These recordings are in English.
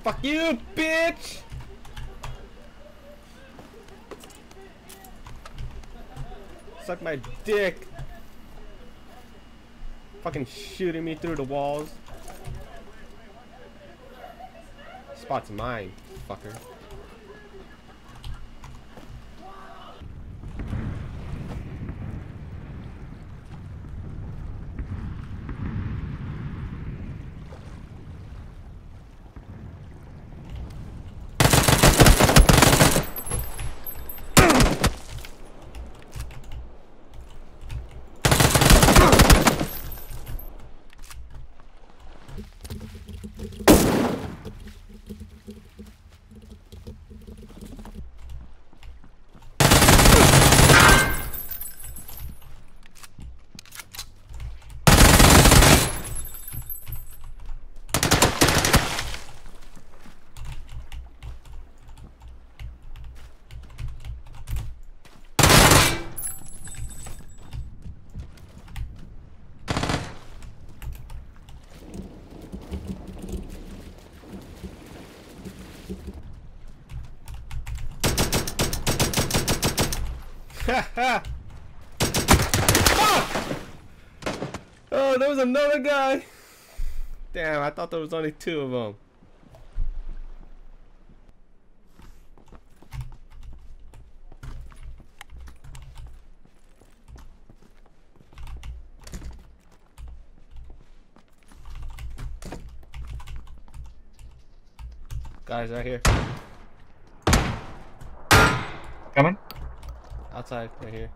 Fuck you, bitch! Suck my dick. Fucking shooting me through the walls. Spot's mine, fucker. Oh, there was another guy. Damn, I thought there was only two of them. Guys, right here. Coming? Outside, right here.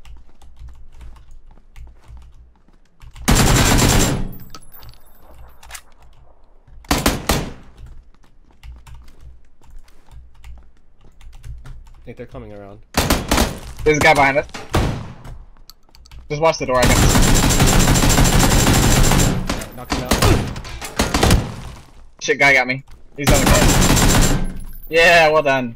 I think they're coming around. There's a guy behind us. Just watch the door, I guess. Knock him out. Shit, guy got me. He's on the car. Yeah, well done.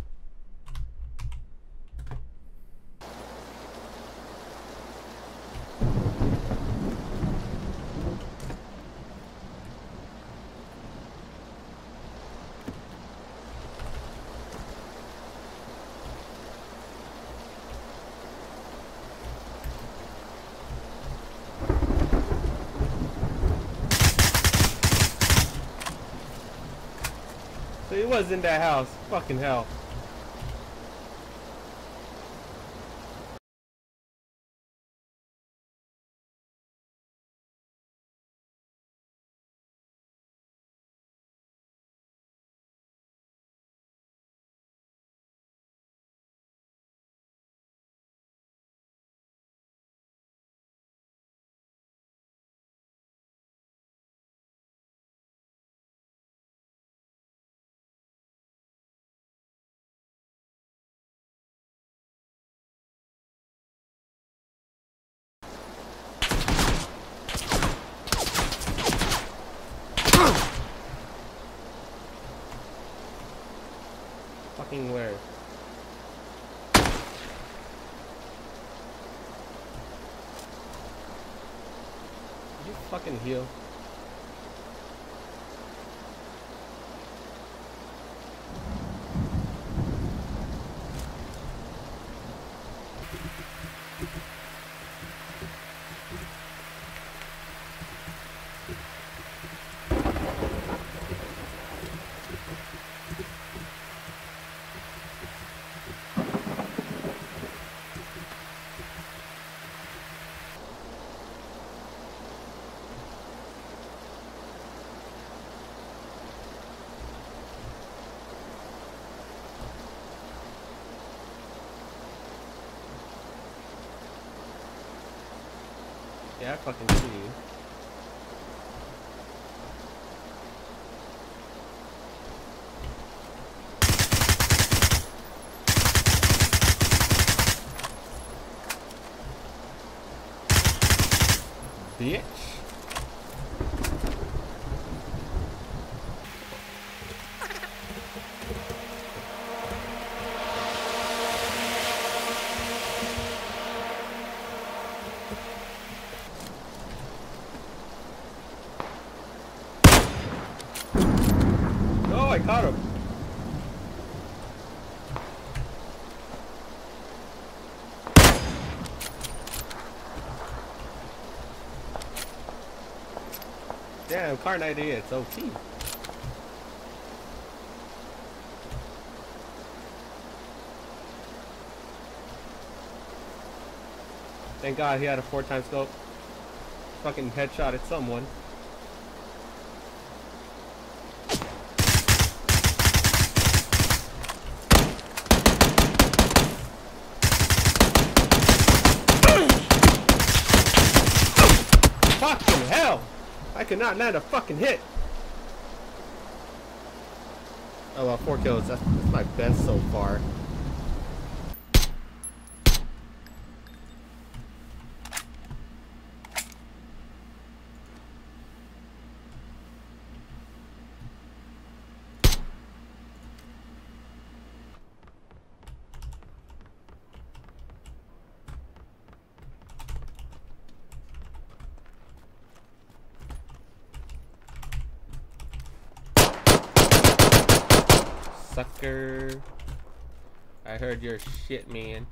So he was in that house. Fucking hell. Fucking where? You fucking heal. Yeah, I fucking see you. Bitch. caught him. Damn, car 98, it's OP. Thank God he had a 4x scope. Fucking headshot at someone. Fucking hell! I could not land a fucking hit. Oh well, 4 kills. That's my best so far. Sucker. I heard your shit, man.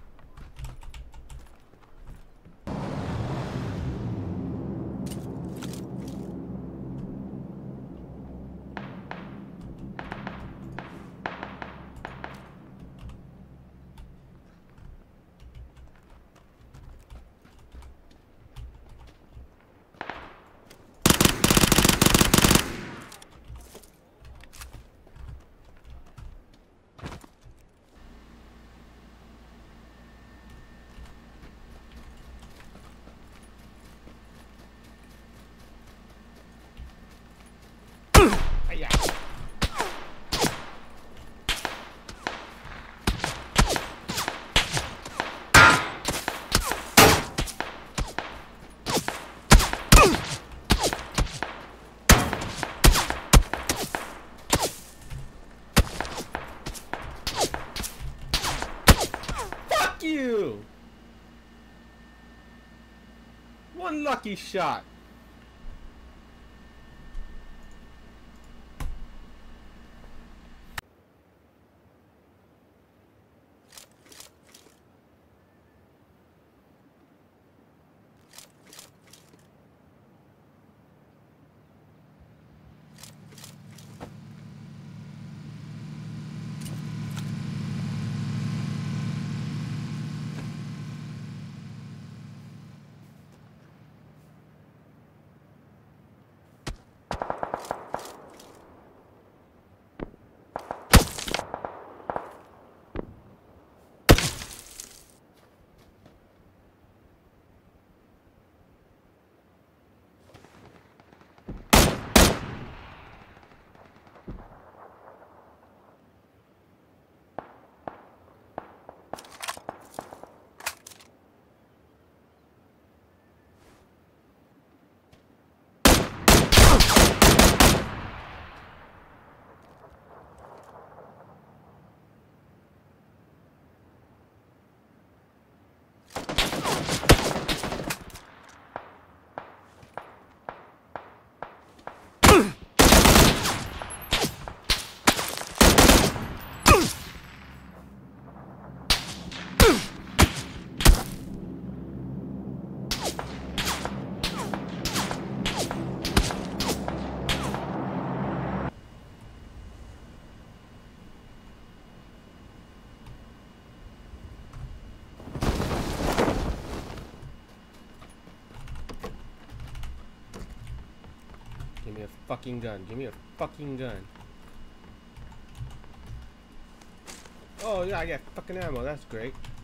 Yeah. Fuck you! One lucky shot. Give me a fucking gun. Give me a fucking gun. Oh yeah, I got fucking ammo. That's great.